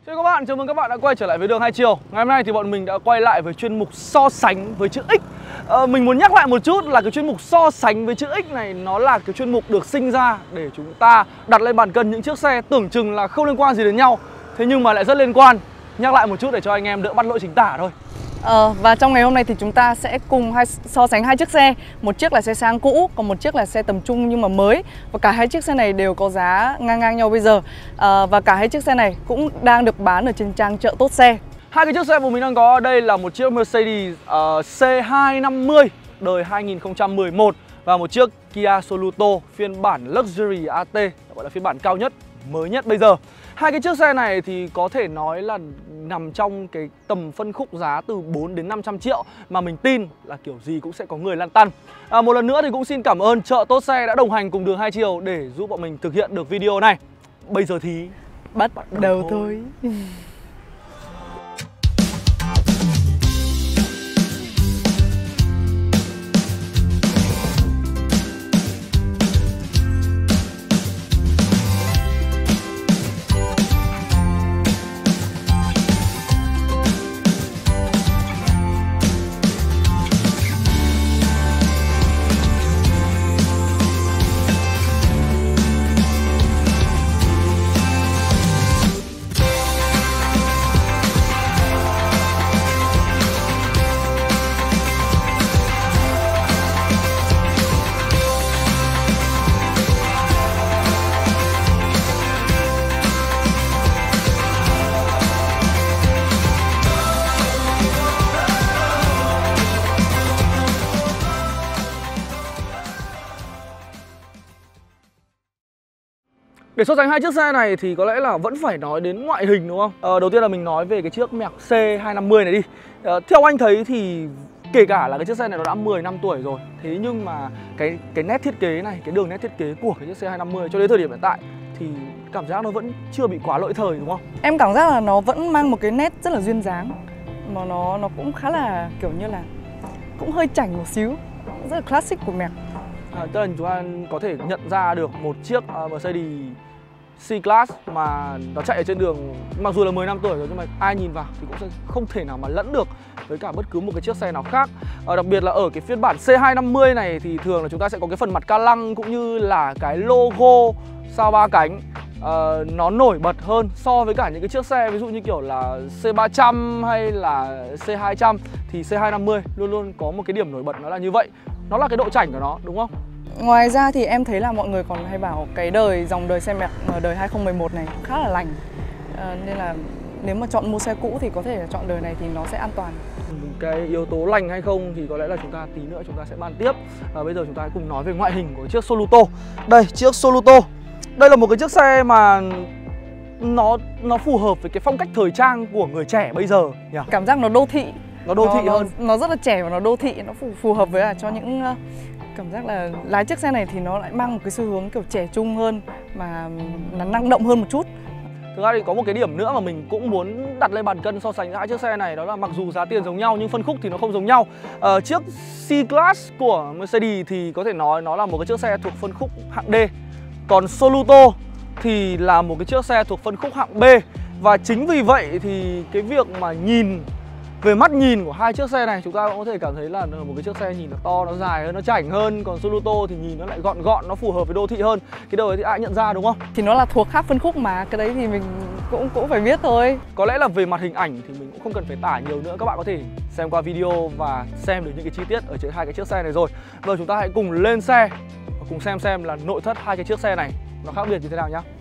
Chào các bạn, chào mừng các bạn đã quay trở lại với Đường Hai Chiều. Ngày hôm nay thì bọn mình đã quay lại với chuyên mục so sánh với chữ X. Mình muốn nhắc lại một chút là cái chuyên mục so sánh với chữ X này nó là cái chuyên mục được sinh ra để chúng ta đặt lên bàn cân những chiếc xe tưởng chừng là không liên quan gì đến nhau, thế nhưng mà lại rất liên quan. Nhắc lại một chút để cho anh em đỡ bắt lỗi chính tả thôi. Và trong ngày hôm nay thì chúng ta sẽ cùng so sánh hai chiếc xe. Một chiếc là xe sang cũ, còn một chiếc là xe tầm trung nhưng mà mới. Và cả hai chiếc xe này đều có giá ngang ngang nhau bây giờ. Và cả hai chiếc xe này cũng đang được bán ở trên trang chợ Tốt Xe. Hai cái chiếc xe mà mình đang có ở đây là một chiếc Mercedes C250 đời 2011 và một chiếc Kia Soluto phiên bản Luxury AT, gọi là phiên bản cao nhất, mới nhất bây giờ. Hai cái chiếc xe này thì có thể nói là nằm trong cái tầm phân khúc giá từ 4 đến 500 triệu mà mình tin là kiểu gì cũng sẽ có người lăn tăn. Một lần nữa thì cũng xin cảm ơn chợ Tốt Xe đã đồng hành cùng Đường Hai Chiều để giúp bọn mình thực hiện được video này. Bây giờ thì bắt đầu thôi. Để so sánh hai chiếc xe này thì có lẽ là vẫn phải nói đến ngoại hình, đúng không? Đầu tiên là mình nói về cái chiếc Merc C250 này đi. Theo anh thấy thì kể cả là cái chiếc xe này nó đã 10 năm tuổi rồi, thế nhưng mà cái nét thiết kế này, cái đường nét thiết kế của cái chiếc C250 cho đến thời điểm hiện tại thì cảm giác nó vẫn chưa bị quá lỗi thời, đúng không? Em cảm giác là nó vẫn mang một cái nét rất là duyên dáng, mà nó cũng khá là kiểu như là cũng hơi chảnh một xíu, rất là classic của Merc. Tức là chúng ta có thể nhận ra được một chiếc Mercedes C-Class mà nó chạy ở trên đường, mặc dù là 10 năm tuổi rồi nhưng mà ai nhìn vào thì cũng sẽ không thể nào mà lẫn được với cả bất cứ một cái chiếc xe nào khác. Đặc biệt là ở cái phiên bản C250 này thì thường là chúng ta sẽ có cái phần mặt ca lăng cũng như là cái logo sao ba cánh nó nổi bật hơn so với cả những cái chiếc xe ví dụ như kiểu là C300 hay là C200 thì C250 luôn luôn có một cái điểm nổi bật, nó là như vậy. Nó là cái độ chảnh của nó, đúng không? Ngoài ra thì em thấy là mọi người còn hay bảo cái dòng đời xe Merc đời 2011 này khá là lành, nên là nếu mà chọn mua xe cũ thì có thể là chọn đời này thì nó sẽ an toàn. Cái yếu tố lành hay không thì có lẽ là chúng ta tí nữa chúng ta sẽ bàn tiếp. Bây giờ chúng ta hãy cùng nói về ngoại hình của chiếc Soluto. Đây, chiếc Soluto. Đây là một cái chiếc xe mà nó phù hợp với cái phong cách thời trang của người trẻ bây giờ nhỉ? Cảm giác nó đô thị. Nó đô thị hơn. Nó rất là trẻ và nó đô thị, nó phù hợp với cho những cảm giác là lái chiếc xe này thì nó lại mang một cái xu hướng kiểu trẻ trung hơn mà nó năng động hơn một chút. Thực ra thì có một cái điểm nữa mà mình cũng muốn đặt lên bàn cân so sánh hai chiếc xe này, đó là mặc dù giá tiền giống nhau nhưng phân khúc thì nó không giống nhau. Chiếc C-Class của Mercedes thì có thể nói nó là một cái chiếc xe thuộc phân khúc hạng D, còn Soluto thì là một cái chiếc xe thuộc phân khúc hạng B. Và chính vì vậy thì cái việc mà nhìn về mắt nhìn của hai chiếc xe này chúng ta cũng có thể cảm thấy là một cái chiếc xe nhìn nó to, nó dài hơn, nó chảnh hơn. Còn Soluto thì nhìn nó lại gọn gọn, nó phù hợp với đô thị hơn. Cái điều ấy thì ai nhận ra, đúng không? Thì nó là thuộc khác phân khúc mà, cái đấy thì mình cũng phải biết thôi. Có lẽ là về mặt hình ảnh thì mình cũng không cần phải tả nhiều nữa. Các bạn có thể xem qua video và xem được những cái chi tiết ở trên hai cái chiếc xe này rồi. Bây giờ chúng ta hãy cùng lên xe và cùng xem là nội thất hai cái chiếc xe này nó khác biệt như thế nào nhá.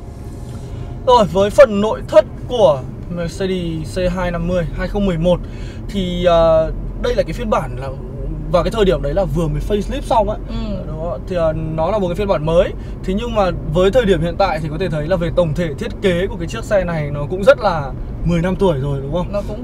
Rồi, với phần nội thất của Mercedes C250 2011 thì đây là cái phiên bản là vào cái thời điểm đấy là vừa mới facelift xong á. Đó, thì nó là một cái phiên bản mới. Thế nhưng mà với thời điểm hiện tại thì có thể thấy là về tổng thể thiết kế của cái chiếc xe này nó cũng rất là 10 năm tuổi rồi, đúng không? Nó cũng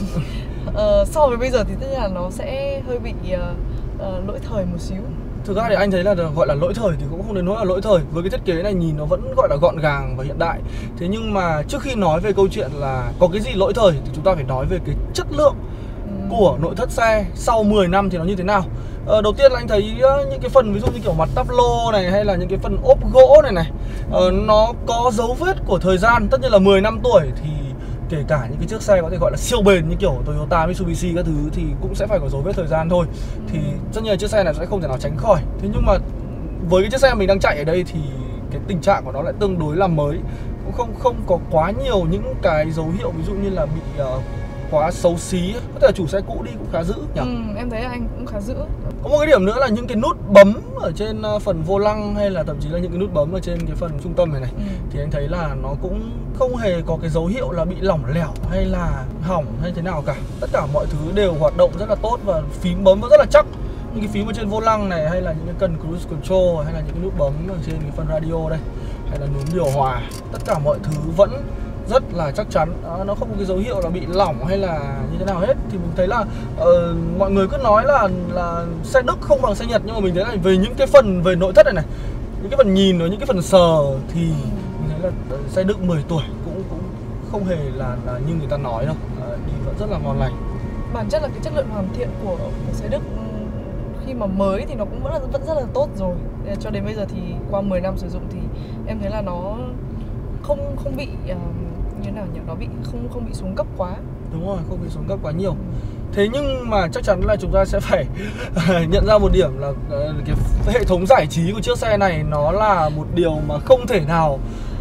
so với bây giờ thì tất nhiên là nó sẽ hơi bị lỗi thời một xíu. Thực ra thì anh thấy là gọi là lỗi thời thì cũng không đến nỗi là lỗi thời. Với cái thiết kế này nhìn nó vẫn gọi là gọn gàng và hiện đại. Thế nhưng mà trước khi nói về câu chuyện là có cái gì lỗi thời thì chúng ta phải nói về cái chất lượng của nội thất xe sau 10 năm thì nó như thế nào. Đầu tiên là anh thấy những cái phần ví dụ như kiểu mặt táp lô này hay là những cái phần ốp gỗ này này, nó có dấu vết của thời gian. Tất nhiên là 10 năm tuổi thì kể cả những cái chiếc xe có thể gọi là siêu bền như kiểu Toyota, Mitsubishi các thứ thì cũng sẽ phải có dấu vết thời gian thôi. Thì rất nhiều chiếc xe này sẽ không thể nào tránh khỏi. Thế nhưng mà với cái chiếc xe mình đang chạy ở đây thì cái tình trạng của nó lại tương đối là mới, cũng không có quá nhiều những cái dấu hiệu ví dụ như là bị quá xấu xí. Có thể là chủ xe cũ đi cũng khá dữ nhỉ? Em thấy anh cũng khá dữ. Có một cái điểm nữa là những cái nút bấm ở trên phần vô lăng hay là thậm chí là những cái nút bấm ở trên cái phần trung tâm này thì anh thấy là nó cũng không hề có cái dấu hiệu là bị lỏng lẻo hay là hỏng hay thế nào cả. Tất cả mọi thứ đều hoạt động rất là tốt và phím bấm vẫn rất là chắc. Những cái phím ở trên vô lăng này hay là những cái cần cruise control hay là những cái nút bấm ở trên cái phần radio đây hay là núm điều hòa, tất cả mọi thứ vẫn rất là chắc chắn. Nó không có cái dấu hiệu là bị lỏng hay là như thế nào hết. Thì mình thấy là mọi người cứ nói là xe Đức không bằng xe Nhật, nhưng mà mình thấy là về những cái phần về nội thất này những cái phần nhìn và những cái phần sờ thì mình thấy là xe Đức 10 tuổi cũng không hề là như người ta nói đâu. Đi vẫn rất là ngon lành. Bản chất là cái chất lượng hoàn thiện của xe Đức khi mà mới thì nó cũng vẫn rất là tốt rồi. Cho đến bây giờ thì qua 10 năm sử dụng thì em thấy là nó không bị như nào nhỉ, nó bị không bị xuống cấp quá. Đúng rồi, không bị xuống cấp quá nhiều. Thế nhưng mà chắc chắn là chúng ta sẽ phải nhận ra một điểm là cái hệ thống giải trí của chiếc xe này nó là một điều mà không thể nào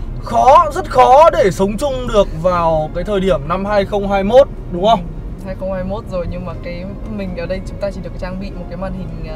rất khó để sống chung được vào cái thời điểm năm 2021, đúng không? 2021 rồi, nhưng mà cái mình ở đây chúng ta chỉ được trang bị một cái màn hình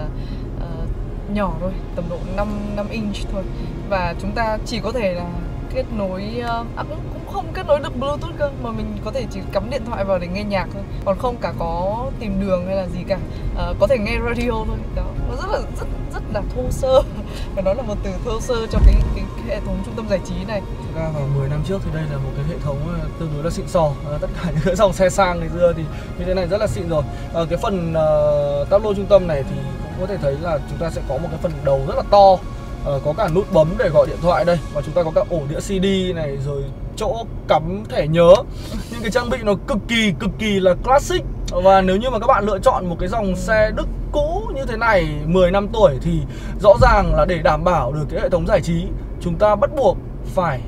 nhỏ thôi, tầm độ 5 inch thôi. Và chúng ta chỉ có thể là kết nối, cũng không kết nối được Bluetooth cơ, mà mình có thể chỉ cắm điện thoại vào để nghe nhạc thôi. Còn không cả có tìm đường hay là gì cả, có thể nghe radio thôi. Đó, nó rất là thô sơ. Và nó là một từ thô sơ cho cái hệ thống trung tâm giải trí này. Thực ra vào 10 năm trước thì đây là một cái hệ thống tương đối là xịn sò. Tất cả những cái dòng xe sang ngày xưa thì như thế này rất là xịn rồi. Cái phần táp lô trung tâm này thì cũng có thể thấy là chúng ta sẽ có một cái phần đầu rất là to. Có cả nút bấm để gọi điện thoại đây. Và chúng ta có cả ổ đĩa CD này, rồi chỗ cắm thẻ nhớ. Nhưng cái trang bị nó cực kỳ là classic. Và nếu như mà các bạn lựa chọn một cái dòng xe Đức cũ như thế này 10 năm tuổi thì rõ ràng là để đảm bảo được cái hệ thống giải trí, chúng ta bắt buộc phải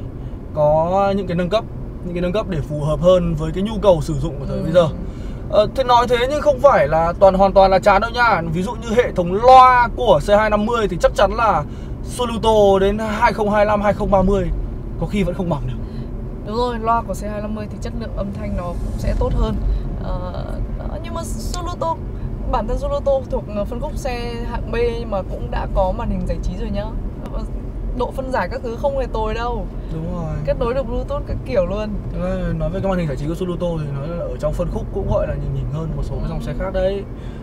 có những cái nâng cấp để phù hợp hơn với cái nhu cầu sử dụng của thời bây giờ. Thế nói thế nhưng không phải là hoàn toàn là chán đâu nha. Ví dụ như hệ thống loa của C250 thì chắc chắn là Soluto đến 2025, 2030 có khi vẫn không bằng được. Đúng rồi, loa của C250 thì chất lượng âm thanh nó cũng sẽ tốt hơn. Nhưng mà Soluto, bản thân Soluto thuộc phân khúc xe hạng B nhưng mà cũng đã có màn hình giải trí rồi nhá. Độ phân giải các thứ không hề tồi đâu. Đúng rồi. Kết nối được Bluetooth các kiểu luôn. Nói về cái màn hình giải trí của Soluto thì nói là ở trong phân khúc cũng gọi là nhìn hơn một số cái dòng xe khác đấy.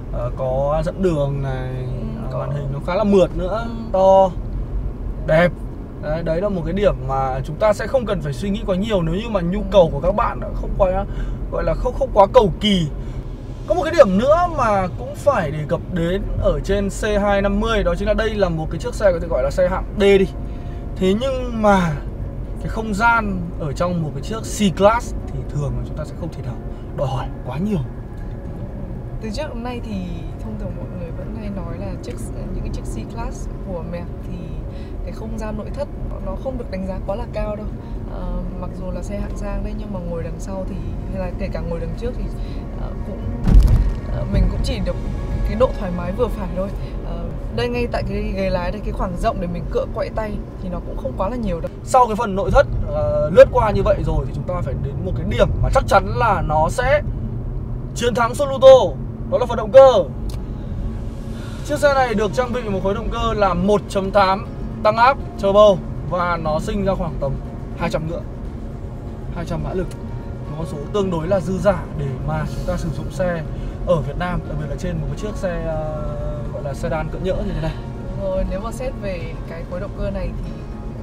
Có dẫn đường này, màn hình nó khá là mượt nữa, to, đẹp. Đấy là một cái điểm mà chúng ta sẽ không cần phải suy nghĩ quá nhiều nếu như mà nhu cầu của các bạn không quá gọi là không quá cầu kỳ. Có một cái điểm nữa mà cũng phải đề cập đến ở trên C250, đó chính là đây là một cái chiếc xe có thể gọi là xe hạng D đi. Thế nhưng mà cái không gian ở trong một cái chiếc C-Class thì thường là chúng ta sẽ không thể nào đòi hỏi quá nhiều. Từ trước đến nay thì thông thường mọi người vẫn hay nói là những cái chiếc C-Class của Merc thì cái không gian nội thất nó không được đánh giá quá là cao đâu. Mặc dù là xe hạng sang đấy nhưng mà ngồi đằng sau thì hay là kể cả ngồi đằng trước thì mình cũng chỉ được cái độ thoải mái vừa phải thôi. Đây ngay tại cái ghế lái đây, cái khoảng rộng để mình cựa quậy tay thì nó cũng không quá là nhiều đâu. Sau cái phần nội thất lướt qua như vậy rồi thì chúng ta phải đến một cái điểm mà chắc chắn là nó sẽ chiến thắng Soluto, đó là phần động cơ. Chiếc xe này được trang bị một khối động cơ là 1.8 tăng áp turbo và nó sinh ra khoảng tầm 200 ngựa, 200 mã lực. Một con số tương đối là dư dả để mà chúng ta sử dụng xe ở Việt Nam, đặc biệt là trên một cái chiếc xe gọi là sedan cỡ nhỡ như thế này. Rồi nếu mà xét về cái khối động cơ này thì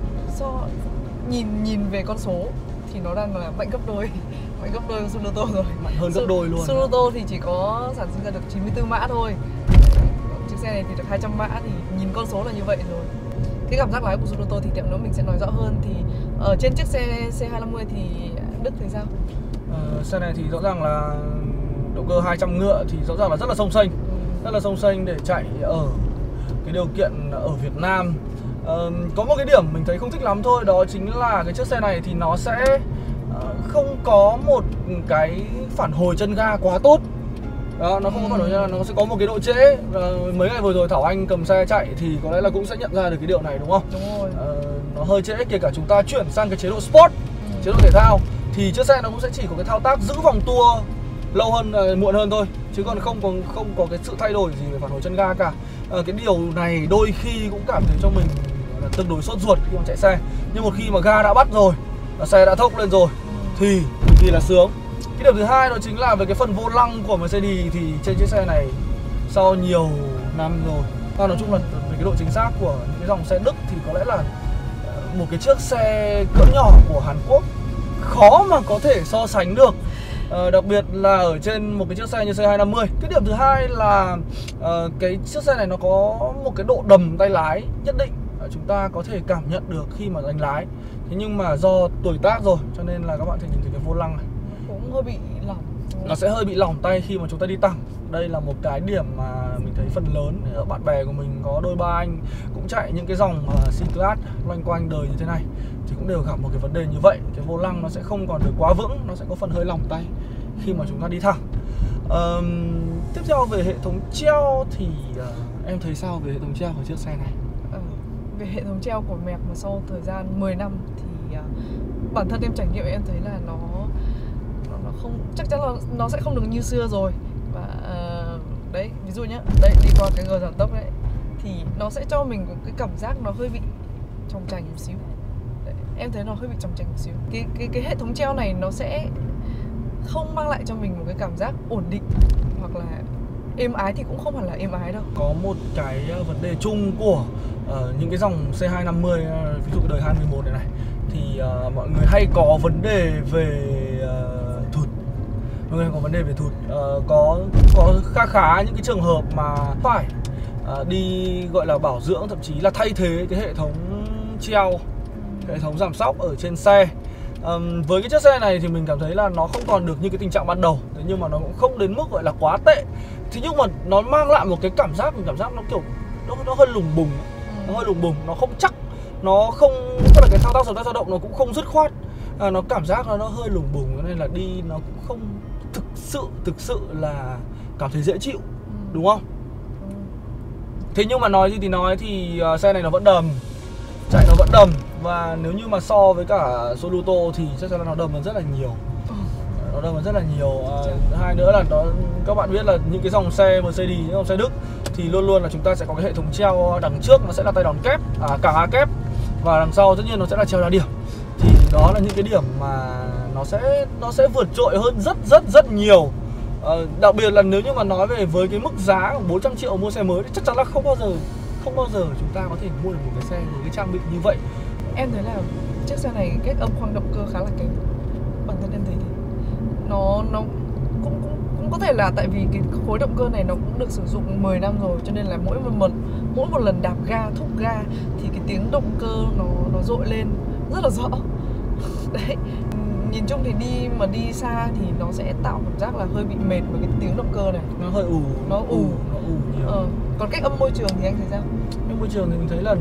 nhìn về con số thì nó đang là mạnh gấp đôi của Soluto rồi. Mạnh hơn gấp đôi luôn. Soluto thì chỉ có sản sinh ra được 94 mã thôi. Chiếc xe này thì được 200 mã thì nhìn con số là như vậy rồi. Cái cảm giác lái của Soluto thì tiệm nữa mình sẽ nói rõ hơn. Thì ở trên chiếc xe C250 thì Đức thì sao? Xe này thì rõ ràng là động cơ 200 ngựa thì rõ ràng là rất là xông xênh để chạy ở cái điều kiện ở Việt Nam. Có một cái điểm mình thấy không thích lắm thôi, đó chính là cái chiếc xe này thì nó sẽ không có một cái phản hồi chân ga quá tốt. Đó, nó không có phản hồi chân ga, nó sẽ có một cái độ trễ. Mấy ngày vừa rồi Thảo Anh cầm xe chạy thì có lẽ là cũng sẽ nhận ra được cái điều này đúng không? Đúng rồi. Nó hơi trễ, kể cả chúng ta chuyển sang cái chế độ Sport, chế độ thể thao thì chiếc xe nó cũng sẽ chỉ có cái thao tác giữ vòng tua lâu hơn, muộn hơn thôi, chứ còn không có cái sự thay đổi gì về phản hồi chân ga cả. Cái điều này đôi khi cũng cảm thấy cho mình là tương đối sốt ruột khi mà chạy xe. Nhưng một khi mà ga đã bắt rồi, xe đã thốc lên rồi thì là sướng. Cái điểm thứ hai đó chính là về cái phần vô lăng của Mercedes thì trên chiếc xe này sau nhiều năm rồi, nói chung là về cái độ chính xác của những cái dòng xe Đức thì có lẽ là một cái chiếc xe cỡ nhỏ của Hàn Quốc khó mà có thể so sánh được. Đặc biệt là ở trên một cái chiếc xe như C250. Cái điểm thứ hai là cái chiếc xe này nó có một cái độ đầm tay lái nhất định, chúng ta có thể cảm nhận được khi mà đánh lái. Thế nhưng mà do tuổi tác rồi cho nên là các bạn thể nhìn thấy cái vô lăng này cũng hơi bị lỏng. Nó sẽ hơi bị lỏng tay khi mà chúng ta đi tăng. Đây là một cái điểm mà mình thấy phần lớn bạn bè của mình có đôi ba anh cũng chạy những cái dòng C-Class loanh quanh đời như thế này thì cũng đều gặp một cái vấn đề như vậy. Cái vô lăng nó sẽ không còn được quá vững, nó sẽ có phần hơi lỏng tay khi mà chúng ta đi thẳng. Tiếp theo về hệ thống treo thì em thấy sao về hệ thống treo của chiếc xe này? Về hệ thống treo của Merc mà sau thời gian 10 năm thì bản thân em trải nghiệm em thấy là nó không, chắc chắn là nó sẽ không được như xưa rồi. Và đấy, ví dụ nhé, đây đi qua cái gờ giảm tốc đấy thì nó sẽ cho mình một cái cảm giác nó hơi bị trong trành một xíu. Đấy, em thấy nó hơi bị trong trành một xíu. Cái hệ thống treo này nó sẽ không mang lại cho mình một cái cảm giác ổn định hoặc là êm ái, thì cũng không hẳn là êm ái đâu. Có một cái vấn đề chung của những cái dòng C250, ví dụ cái đời 2011 này thì mọi người hay có vấn đề về thụt. Mọi người có vấn đề về thụt. Có khá những cái trường hợp mà phải đi gọi là bảo dưỡng, thậm chí là thay thế cái hệ thống treo, hệ thống giảm xóc ở trên xe. Với cái chiếc xe này thì mình cảm thấy là nó không còn được như cái tình trạng ban đầu, thế nhưng mà nó cũng không đến mức gọi là quá tệ. Thế nhưng mà nó mang lại một cái cảm giác nó kiểu nó hơi lùng bùng, nó hơi lùng bùng, nó không chắc, nó không, tức là cái thao tác dao động nó cũng không dứt khoát, nó cảm giác nó hơi lùng bùng, nên là đi nó cũng không thực sự là cảm thấy dễ chịu, đúng không? Thế nhưng mà nói gì thì nói thì xe này nó vẫn đầm, chạy nó vẫn đầm. Và nếu như mà so với cả Soluto thì chắc chắn là nó đầm hơn rất là nhiều. Nó đầm hơn rất là nhiều. Hai nữa là các bạn biết là những cái dòng xe Mercedes, những dòng xe Đức thì luôn luôn là chúng ta sẽ có cái hệ thống treo đằng trước nó sẽ là tay đòn kép, cảng A kép, và đằng sau tất nhiên nó sẽ là treo đa điểm. Thì đó là những cái điểm mà nó sẽ vượt trội hơn rất nhiều. Đặc biệt là nếu như mà nói về với cái mức giá của 400 triệu mua xe mới thì chắc chắn là không bao giờ chúng ta có thể mua được một cái xe với cái trang bị như vậy. Em thấy là chiếc xe này cách âm khoang động cơ khá là kém. Bản thân em thấy thế. Nó cũng có thể là tại vì cái khối động cơ này nó cũng được sử dụng 10 năm rồi, cho nên là mỗi một lần đạp ga, thúc ga thì cái tiếng động cơ nó dội lên rất là rõ. Đấy. Nhìn chung thì đi xa thì nó sẽ tạo cảm giác là hơi bị mệt với cái tiếng động cơ này. Nó hơi ù. Nó ù nhiều. Còn cách âm môi trường thì anh thấy sao? Nhưng môi trường thì mình thấy là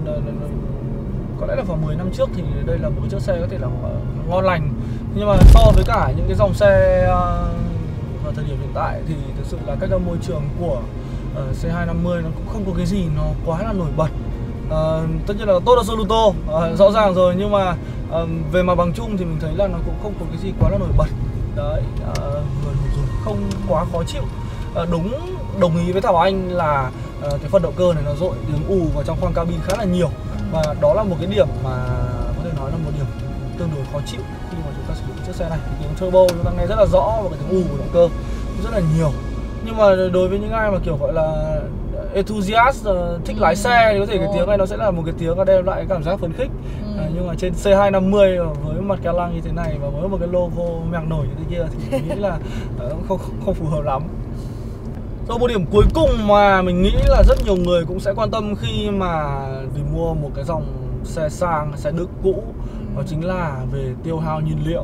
có lẽ là vào 10 năm trước thì đây là một chiếc xe có thể là ngon lành. Nhưng mà so với cả những cái dòng xe vào thời điểm hiện tại thì thực sự là cách âm môi trường của C250 nó cũng không có cái gì nó quá là nổi bật. Tất nhiên là tốt hơn Soluto, rõ ràng rồi, nhưng mà về mặt bằng chung thì mình thấy là nó cũng không có cái gì quá là nổi bật. Đấy, vừa đủ dùng, không quá khó chịu. Đúng, đồng ý với Thảo Anh là cái phần động cơ này nó dội tiếng ù vào trong khoang cabin khá là nhiều. Và đó là một cái điểm mà có thể nói là một điểm tương đối khó chịu khi mà chúng ta sử dụng chiếc xe này. Tiếng turbo chúng ta nghe rất là rõ và cái tiếng ù của động cơ rất là nhiều. Nhưng mà đối với những ai mà kiểu gọi là enthusiast, thích lái xe thì có thể cái tiếng này nó sẽ là một cái tiếng đem lại cái cảm giác phấn khích. Nhưng mà trên C250 với mặt ca lăng như thế này và với một cái logo mèo nổi như thế kia thì mình nghĩ là không phù hợp lắm. Rồi một điểm cuối cùng mà mình nghĩ là rất nhiều người cũng sẽ quan tâm khi mà vì mua một cái dòng xe sang, xe Đức cũ, đó chính là về tiêu hao nhiên liệu.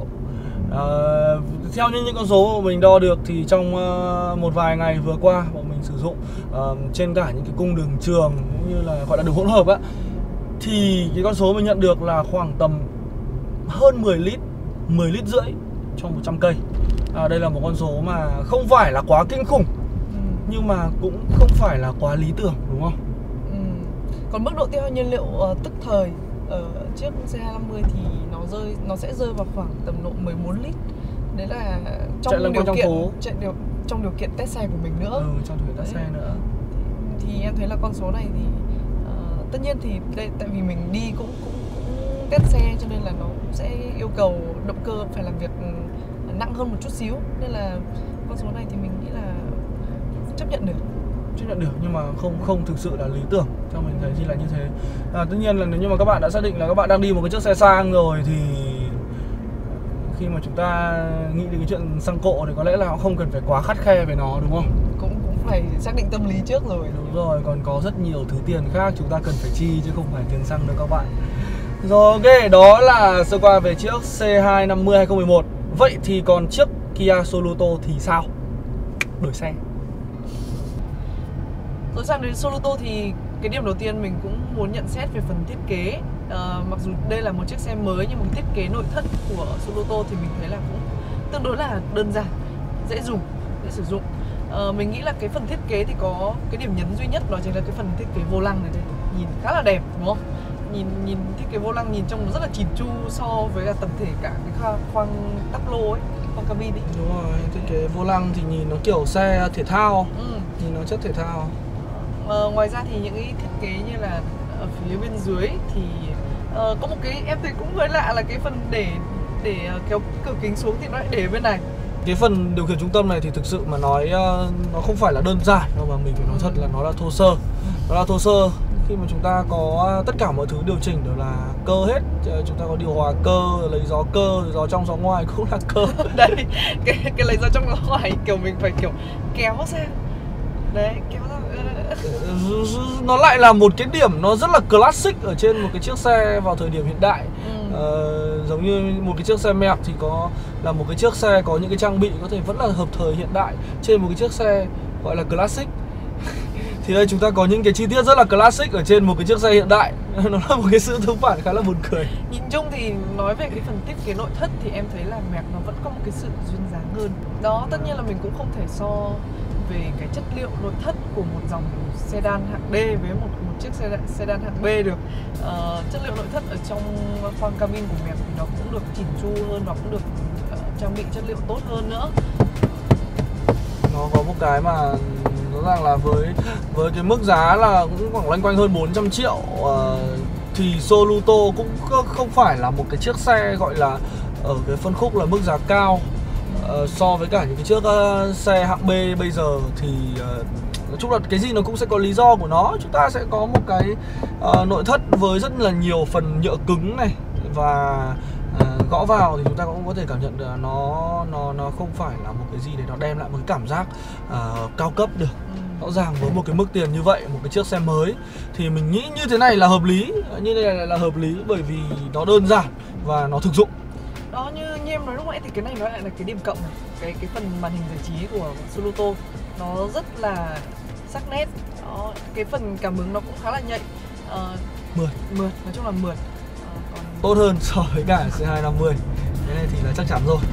Theo những con số mà mình đo được thì trong một vài ngày vừa qua bọn mình sử dụng trên cả những cái cung đường trường cũng như là gọi là đường hỗn hợp á, thì cái con số mình nhận được là khoảng tầm hơn 10 lít rưỡi cho 100 cây. Đây là một con số mà không phải là quá kinh khủng, nhưng mà cũng không phải là quá lý tưởng, đúng không? Còn mức độ tiêu hao nhiên liệu tức thời ở chiếc C250 thì nó sẽ rơi vào khoảng tầm độ 14 lít. Đấy là trong điều kiện test xe của mình nữa. Trong điều kiện test xe nữa. Thì em thấy là con số này thì tất nhiên thì đây, tại vì mình đi cũng test xe cho nên là nó cũng sẽ yêu cầu động cơ phải làm việc nặng hơn một chút xíu, nên là con số này thì mình nghĩ là chấp nhận được, nhưng mà không thực sự là lý tưởng, theo mình thấy chỉ là như thế. Tất nhiên là nếu như mà các bạn đã xác định là các bạn đang đi một cái chiếc xe sang rồi thì khi mà chúng ta nghĩ đến cái chuyện xăng cộ thì có lẽ là không cần phải quá khắt khe về nó, đúng không? Cũng phải xác định tâm lý trước rồi. Đúng rồi, còn có rất nhiều thứ tiền khác chúng ta cần phải chi chứ không phải tiền xăng đâu các bạn. Rồi, ok, đó là sơ qua về chiếc C250 2011. Vậy thì còn chiếc Kia Soluto thì sao? Đổi xe. Rồi sang đến Soluto thì cái điểm đầu tiên mình cũng muốn nhận xét về phần thiết kế. Mặc dù đây là một chiếc xe mới nhưng mà thiết kế nội thất của Soluto thì mình thấy là cũng tương đối là đơn giản, dễ dùng, dễ sử dụng. Mình nghĩ là cái phần thiết kế thì có cái điểm nhấn duy nhất, đó chính là cái phần thiết kế vô lăng này đây. Nhìn khá là đẹp đúng không? Nhìn thiết kế vô lăng nhìn trông nó rất là chỉn chu so với là tổng thể cả cái khoang tắp lô ấy, khoang cabin ấy. Đúng rồi, thiết kế vô lăng thì nhìn nó kiểu xe thể thao, nhìn nó chất thể thao. Ngoài ra thì những cái thiết kế như là ở phía bên dưới thì có một cái em thấy cũng hơi lạ là cái phần để kéo cửa kính xuống thì nó lại để bên này. Cái phần điều khiển trung tâm này thì thực sự mà nói nó không phải là đơn giản đâu, mà mình phải nói thật là nó là thô sơ. Nó là thô sơ khi mà chúng ta có tất cả mọi thứ điều chỉnh đều là cơ hết. Chúng ta có điều hòa cơ, lấy gió cơ, gió trong gió ngoài cũng là cơ. Đấy, cái lấy gió trong gió ngoài kiểu mình phải kiểu kéo sang. Đấy, kéo ra. Nó lại là một cái điểm nó rất là classic ở trên một cái chiếc xe vào thời điểm hiện đại. Giống như một cái chiếc xe mẹp thì là một cái chiếc xe có những cái trang bị có thể vẫn là hợp thời hiện đại trên một cái chiếc xe gọi là classic. Thì đây chúng ta có những cái chi tiết rất là classic ở trên một cái chiếc xe hiện đại. Nó là một cái sự tương phản khá là buồn cười. Nhìn chung thì nói về cái phần thiết kế nội thất thì em thấy là mẹp nó vẫn có một cái sự duyên dáng hơn. Đó, tất nhiên là mình cũng không thể so về cái chất liệu nội thất của một dòng sedan hạng D với một chiếc sedan hạng B được. Chất liệu nội thất ở trong khoang cabin của mẹp thì nó cũng được chỉn chu hơn, nó cũng được trang bị chất liệu tốt hơn nữa. Nó có một cái mà rõ ràng là với cái mức giá là cũng khoảng loanh quanh hơn 400 triệu thì Soluto cũng không phải là một cái chiếc xe gọi là ở cái phân khúc là mức giá cao. So với cả những cái chiếc xe hạng B bây giờ thì nói chung là cái gì nó cũng sẽ có lý do của nó. Chúng ta sẽ có một cái nội thất với rất là nhiều phần nhựa cứng này, và gõ vào thì chúng ta cũng có thể cảm nhận được là nó không phải là một cái gì để nó đem lại một cái cảm giác cao cấp được. Rõ ràng với một cái mức tiền như vậy, một cái chiếc xe mới thì mình nghĩ như thế này là hợp lý, như thế này là hợp lý bởi vì nó đơn giản và nó thực dụng. Đó, như em nói lúc nãy thì cái này nó lại là cái điểm cộng này. Cái phần màn hình giải trí của Soluto nó rất là sắc nét. Đó, cái phần cảm ứng nó cũng khá là nhạy. Mượt, nói chung là mượt. Tốt hơn so với cả C250. Cái này thì là chắc chắn rồi.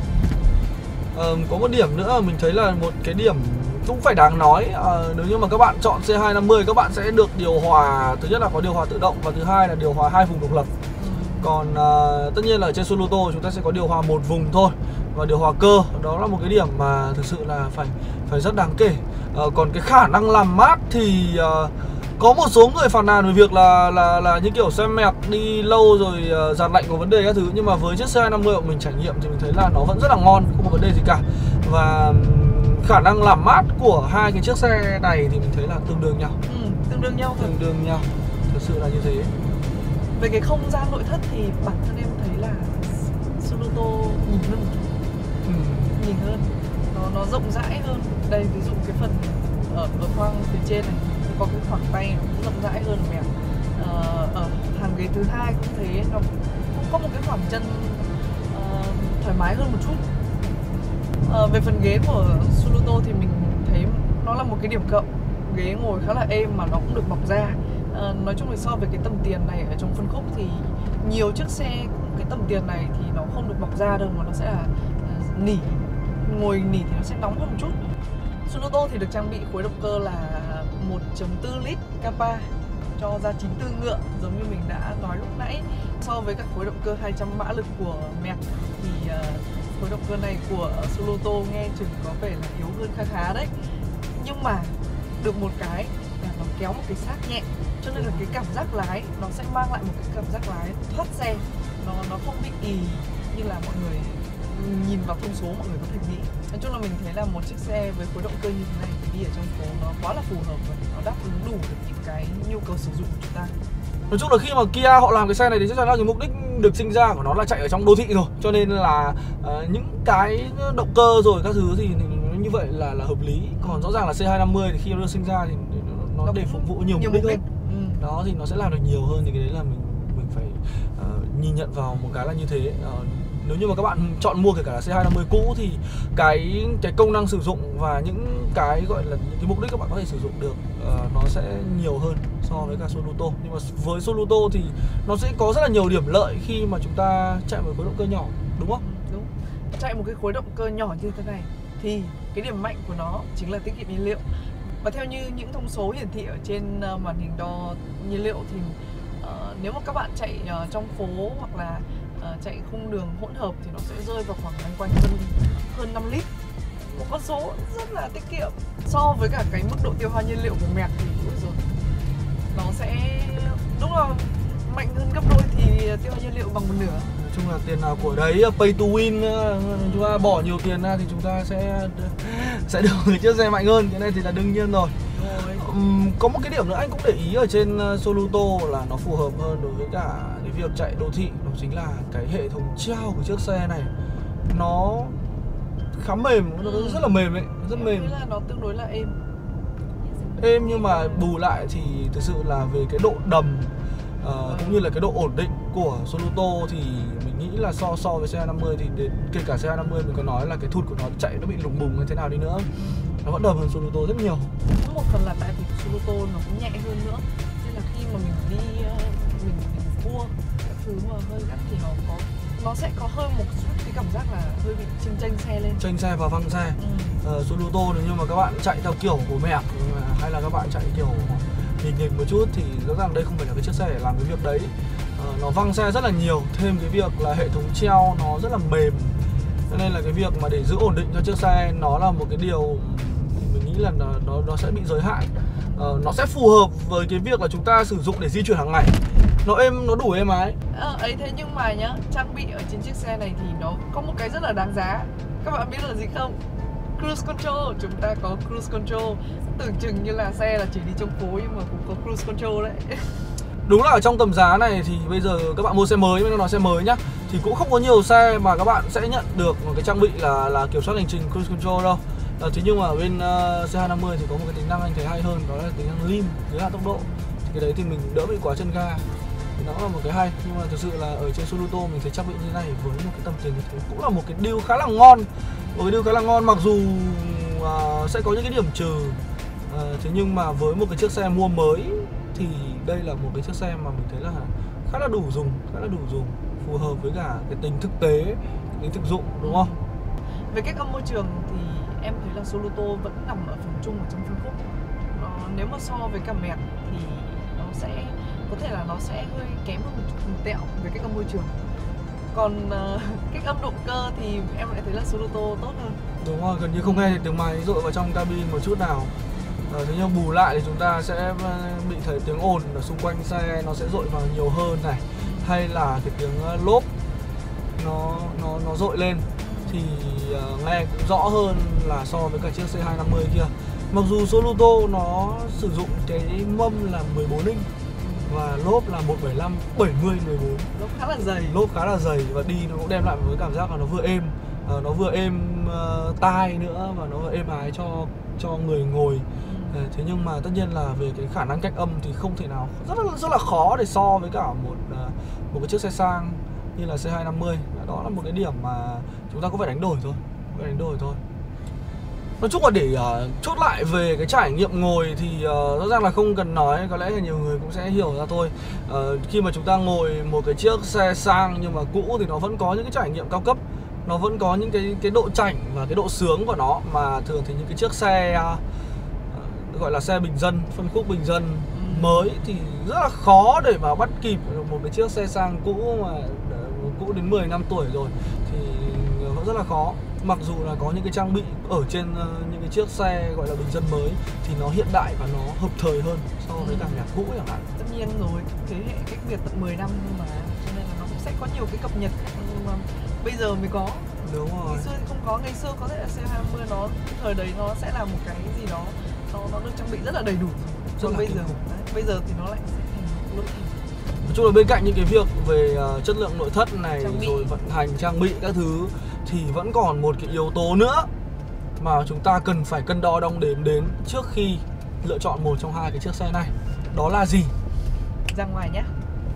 Có một điểm nữa mình thấy là một cái điểm cũng phải đáng nói. Nếu như mà các bạn chọn C250 các bạn sẽ được điều hòa, thứ nhất là có điều hòa tự động và thứ hai là điều hòa 2 vùng độc lập. Còn tất nhiên là ở trên Soluto chúng ta sẽ có điều hòa 1 vùng thôi và điều hòa cơ. Đó là một cái điểm mà thực sự là phải rất đáng kể. Còn cái khả năng làm mát thì có một số người phàn nàn về việc là như kiểu xe mẹc đi lâu rồi giạt lạnh có vấn đề các thứ. Nhưng mà với chiếc C250 của mình trải nghiệm thì mình thấy là nó vẫn rất là ngon, không có vấn đề gì cả. Và khả năng làm mát của hai cái chiếc xe này thì mình thấy là tương đương nhau. Tương đương nhau thôi. Tương đương nhau, thực sự là như thế. Về cái không gian nội thất thì bản thân em thấy là Soluto nhìn hơn một chút. Nhìn hơn, nó rộng rãi hơn. Đây ví dụ cái phần ở khoang phía trên này có cái khoảng tay nó cũng rộng rãi hơn mẹp. Ở hàng ghế thứ hai cũng thế, nó cũng có một cái khoảng chân thoải mái hơn một chút. Về phần ghế của Soluto thì mình thấy nó là một cái điểm cộng. Ghế ngồi khá là êm mà nó cũng được bọc da. Nói chung là so với cái tầm tiền này ở trong phân khúc thì nhiều chiếc xe cái tầm tiền này thì nó không được bọc da đâu, mà nó sẽ là nỉ, ngồi nỉ thì nó sẽ nóng hơn một chút. Soluto thì được trang bị khối động cơ là 1.4 lít Kappa cho ra 94 ngựa giống như mình đã nói lúc nãy. So với các khối động cơ 200 mã lực của Merc thì khối động cơ này của Soluto nghe chừng có vẻ là yếu hơn khá khá đấy. Nhưng mà được một cái là nó kéo một cái xác nhẹ, cho nên là cái cảm giác lái nó sẽ mang lại một cái cảm giác lái thoát xe, nó không bị ì như là mọi người nhìn vào thông số mọi người có thể nghĩ. Nói chung là mình thấy là một chiếc xe với khối động cơ như thế này thì đi ở trong phố nó quá là phù hợp và nó đáp ứng đủ được những cái nhu cầu sử dụng của chúng ta. Nói chung là khi mà Kia họ làm cái xe này thì chắc chắn là cái mục đích được sinh ra của nó là chạy ở trong đô thị rồi, cho nên là những cái động cơ rồi các thứ thì như vậy là hợp lý. Còn rõ ràng là C250 thì khi nó được sinh ra thì nó để phục vụ nhiều mục đích hơn. Đó thì nó sẽ làm được nhiều hơn, thì cái đấy là mình phải nhìn nhận vào một cái là như thế. Nếu như mà các bạn chọn mua kể cả là C250 cũ thì cái công năng sử dụng và những cái gọi là những cái mục đích các bạn có thể sử dụng được nó sẽ nhiều hơn so với cả Soluto. Nhưng mà với Soluto thì nó sẽ có rất là nhiều điểm lợi khi mà chúng ta chạy một khối động cơ nhỏ, đúng không? Đúng. Chạy một cái khối động cơ nhỏ như thế này thì cái điểm mạnh của nó chính là tiết kiệm nhiên liệu. Và theo như những thông số hiển thị ở trên màn hình đo nhiên liệu thì nếu mà các bạn chạy trong phố hoặc là chạy khung đường hỗn hợp thì nó sẽ rơi vào khoảng quanh hơn 5 lít. Một con số rất là tiết kiệm. So với cả cái mức độ tiêu hao nhiên liệu của Merc thì rồi nó sẽ đúng là mạnh hơn gấp đôi thì tiêu hao nhiên liệu bằng một nửa. Nói chung là tiền nào của đấy, pay to win, chúng ta bỏ nhiều tiền ra thì chúng ta sẽ được một chiếc xe mạnh hơn. Cái này thì là đương nhiên rồi. Có một cái điểm nữa anh cũng để ý ở trên Soluto là nó phù hợp hơn đối với cả cái việc chạy đô thị, đó chính là cái hệ thống treo của chiếc xe này nó khá mềm, nó rất là mềm ấy, rất mềm. Thế là nó tương đối là Êm nhưng mà bù lại thì thực sự là về cái độ đầm cũng như là cái độ ổn định của Soluto thì mình nghĩ là so với C250 thì kể cả C250 mình có nói là cái thụt của nó chạy nó bị lùng bùng hay thế nào đi nữa, nó vẫn đầm hơn Soluto rất nhiều. Một phần là tại vì Soluto nó cũng nhẹ hơn nữa, nên là khi mà mình đi mình cua các thứ mà hơi gắt thì nó sẽ có hơi một chút cái cảm giác là hơi bị chênh xe lên, chênh xe và văng xe. Soluto nếu như mà các bạn chạy theo kiểu của Merc hay là các bạn chạy kiểu nhìn một chút thì rõ ràng đây không phải là cái chiếc xe để làm cái việc đấy. Nó văng xe rất là nhiều, thêm cái việc là hệ thống treo nó rất là mềm, cho nên là cái việc mà để giữ ổn định cho chiếc xe nó là một cái điều mình nghĩ là nó sẽ bị giới hạn. Nó sẽ phù hợp với cái việc là chúng ta sử dụng để di chuyển hàng ngày, nó êm, nó đủ êm ái. Ấy thế nhưng mà nhá, trang bị ở trên chiếc xe này thì nó có một cái rất là đáng giá. Các bạn biết là gì không? Cruise control, chúng ta có cruise control. Tưởng chừng như là xe là chỉ đi trong phố nhưng mà cũng có cruise control đấy. Đúng là ở trong tầm giá này thì bây giờ các bạn mua xe mới, mình nói xe mới nhá, thì cũng không có nhiều xe mà các bạn sẽ nhận được một cái trang bị là kiểm soát hành trình cruise control đâu. Thế nhưng mà bên C250 thì có một cái tính năng anh thấy hay hơn, đó là tính năng lim, giới hạn tốc độ. Thì cái đấy thì mình đỡ bị quá chân ga, thì nó là một cái hay. Nhưng mà thực sự là ở trên Soluto mình thấy trang bị như này với một cái tầm tiền như thế cũng là một cái deal khá là ngon. Một cái deal khá là ngon, mặc dù sẽ có những cái điểm trừ, thế nhưng mà với một cái chiếc xe mua mới thì đây là một cái chiếc xe mà mình thấy là khá là đủ dùng, phù hợp với cả cái tính thực tế, tính thực dụng, đúng không? Về cách âm môi trường thì em thấy là Soluto vẫn nằm ở phần trung ở trong phân khúc. Nếu mà so với cả Merc thì nó sẽ có thể là nó sẽ hơi kém hơn một tẹo về cách âm môi trường. Còn cách âm động cơ thì em lại thấy là Soluto tốt hơn. Đúng rồi, gần như không nghe tiếng máy dội vào trong cabin một chút nào. Thế nhưng bù lại thì chúng ta sẽ bị thấy tiếng ồn ở xung quanh xe nó sẽ dội vào nhiều hơn này, hay là cái tiếng lốp nó dội lên thì nghe cũng rõ hơn là so với cả chiếc C250 kia. Mặc dù Soluto nó sử dụng cái mâm là 14 inch và lốp là 175 70 14. Lốp khá là dày. Lốp khá là dày và đi nó cũng đem lại một cái cảm giác là nó vừa êm tai nữa và nó vừa êm ái cho người ngồi. Thế nhưng mà tất nhiên là về cái khả năng cách âm thì không thể nào, rất là khó để so với cả một cái chiếc xe sang như là C250. Đó là một cái điểm mà chúng ta có phải đánh đổi thôi. Nói chung là để chốt lại về cái trải nghiệm ngồi thì rõ ràng là không cần nói, có lẽ là nhiều người cũng sẽ hiểu ra thôi. Khi mà chúng ta ngồi một cái chiếc xe sang nhưng mà cũ thì nó vẫn có những cái trải nghiệm cao cấp. nó vẫn có những cái độ chảnh và cái độ sướng của nó, mà thường thì những cái chiếc xe gọi là xe bình dân, phân khúc bình dân mới thì rất là khó để mà bắt kịp một cái chiếc xe sang cũ mà cũ đến 10 năm tuổi rồi, thì vẫn rất là khó. Mặc dù là có những cái trang bị ở trên những cái chiếc xe gọi là bình dân mới thì nó hiện đại và nó hợp thời hơn so với cả nhạc cũ chẳng hạn. Tất nhiên rồi, thế hệ cách biệt tận 10 năm mà, cho nên là nó cũng sẽ có nhiều cái cập nhật mà bây giờ mới có. Đúng rồi. Ngày xưa thì không có, ngày xưa có thể là C20 nó thời đấy nó sẽ là một cái gì đó nó được trang bị rất là đầy đủ. Còn bây giờ bây giờ thì nó lại sẽ thành nội thành. Nói chung là bên cạnh những cái việc về chất lượng nội thất này rồi vận hành trang bị các thứ thì vẫn còn một cái yếu tố nữa mà chúng ta cần phải cân đo đong đếm đến trước khi lựa chọn một trong hai cái chiếc xe này. Đó là gì? Ra ngoài nhé.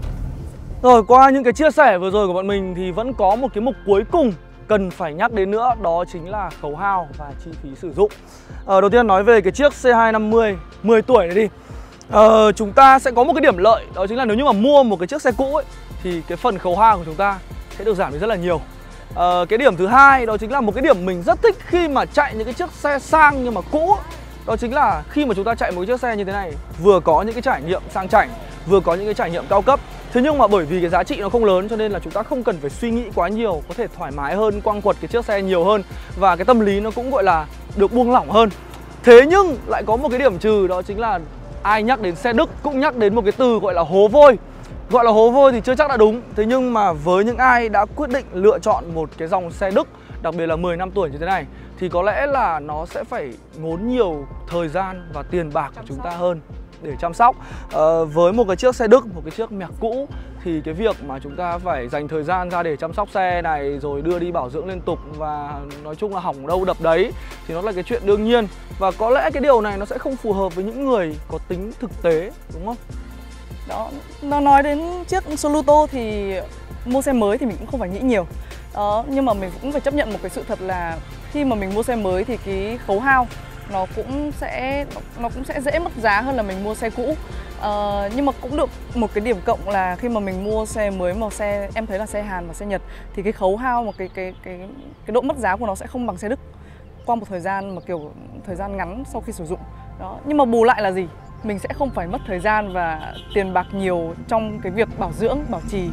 Rồi, qua những cái chia sẻ vừa rồi của bọn mình thì vẫn có một cái mục cuối cùng cần phải nhắc đến nữa, đó chính là khấu hao và chi phí sử dụng. Đầu tiên nói về cái chiếc C250 10 tuổi này đi. Chúng ta sẽ có một cái điểm lợi, đó chính là nếu như mà mua một cái chiếc xe cũ ấy, thì cái phần khấu hao của chúng ta sẽ được giảm đi rất là nhiều. Cái điểm thứ hai đó chính là một cái điểm mình rất thích khi mà chạy những cái chiếc xe sang nhưng mà cũ. Đó chính là khi mà chúng ta chạy một cái chiếc xe như thế này, vừa có những cái trải nghiệm sang chảnh, vừa có những cái trải nghiệm cao cấp. Thế nhưng mà bởi vì cái giá trị nó không lớn cho nên là chúng ta không cần phải suy nghĩ quá nhiều, có thể thoải mái hơn, quăng quật cái chiếc xe nhiều hơn, và cái tâm lý nó cũng gọi là được buông lỏng hơn. Thế nhưng lại có một cái điểm trừ, đó chính là ai nhắc đến xe Đức cũng nhắc đến một cái từ gọi là hố vôi. Gọi là hố vôi thì chưa chắc đã đúng. Thế nhưng mà với những ai đã quyết định lựa chọn một cái dòng xe Đức, đặc biệt là 10 năm tuổi như thế này, thì có lẽ là nó sẽ phải ngốn nhiều thời gian và tiền bạc của chúng ta hơn để chăm sóc. Với một cái chiếc xe Đức, một cái chiếc Merc cũ, thì cái việc mà chúng ta phải dành thời gian ra để chăm sóc xe này, rồi đưa đi bảo dưỡng liên tục, và nói chung là hỏng đâu đập đấy, thì nó là cái chuyện đương nhiên. Và có lẽ cái điều này nó sẽ không phù hợp với những người có tính thực tế, đúng không? Đó, nó nói đến chiếc Soluto thì mua xe mới thì mình cũng không phải nghĩ nhiều. Đó, nhưng mà mình cũng phải chấp nhận một cái sự thật là khi mà mình mua xe mới thì cái khấu hao nó cũng sẽ dễ mất giá hơn là mình mua xe cũ. Nhưng mà cũng được một cái điểm cộng là khi mà mình mua xe mới mà xe em thấy là xe Hàn và xe Nhật thì cái khấu hao mà cái độ mất giá của nó sẽ không bằng xe Đức qua một thời gian mà kiểu thời gian ngắn sau khi sử dụng. Đó, nhưng mà bù lại là gì? Mình sẽ không phải mất thời gian và tiền bạc nhiều trong cái việc bảo dưỡng, bảo trì.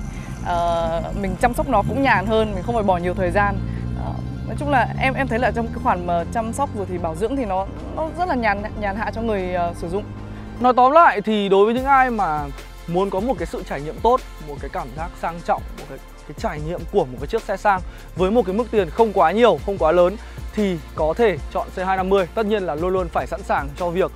Mình chăm sóc nó cũng nhàn hơn, mình không phải bỏ nhiều thời gian. Nói chung là em thấy là trong cái khoản mà chăm sóc rồi thì bảo dưỡng thì nó rất là nhàn hạ cho người sử dụng. Nói tóm lại thì đối với những ai mà muốn có một cái sự trải nghiệm tốt, một cái cảm giác sang trọng, một cái trải nghiệm của một cái chiếc xe sang với một cái mức tiền không quá nhiều, không quá lớn, thì có thể chọn C250. Tất nhiên là luôn luôn phải sẵn sàng cho việc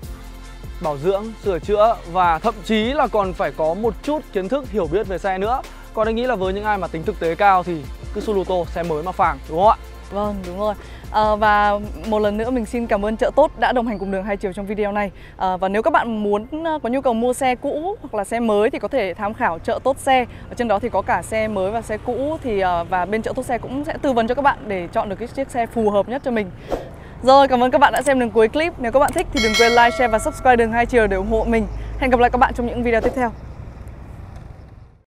bảo dưỡng, sửa chữa và thậm chí là còn phải có một chút kiến thức hiểu biết về xe nữa. Còn anh nghĩ là với những ai mà tính thực tế cao thì cứ Soluto, xe mới mà phàng, đúng không ạ? Vâng, đúng rồi. Và một lần nữa mình xin cảm ơn Chợ Tốt đã đồng hành cùng Đường Hai Chiều trong video này. Và nếu các bạn muốn có nhu cầu mua xe cũ hoặc là xe mới thì có thể tham khảo Chợ Tốt Xe. Ở trên đó thì có cả xe mới và xe cũ, thì và bên Chợ Tốt Xe cũng sẽ tư vấn cho các bạn để chọn được cái chiếc xe phù hợp nhất cho mình. Rồi, cảm ơn các bạn đã xem đến cuối clip. Nếu các bạn thích thì đừng quên like, share và subscribe Đường Hai Chiều để ủng hộ mình. Hẹn gặp lại các bạn trong những video tiếp theo.